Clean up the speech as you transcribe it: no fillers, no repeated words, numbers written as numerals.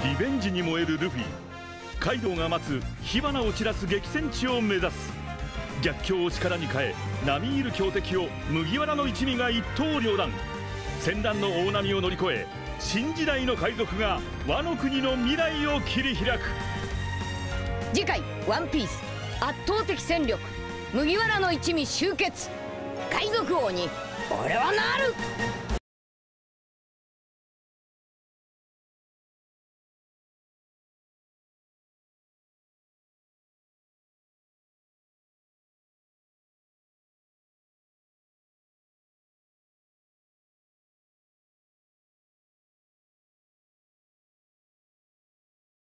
リベンジに燃えるルフィ。カイドウが待つ火花を散らす激戦地を目指す。逆境を力に変え並みいる強敵を麦わらの一味が一刀両断。戦乱の大波を乗り越え新時代の海賊がワノ国の未来を切り開く。 次回「ワンピース圧倒的戦力麦わらの一味集結。海賊王に俺はなる。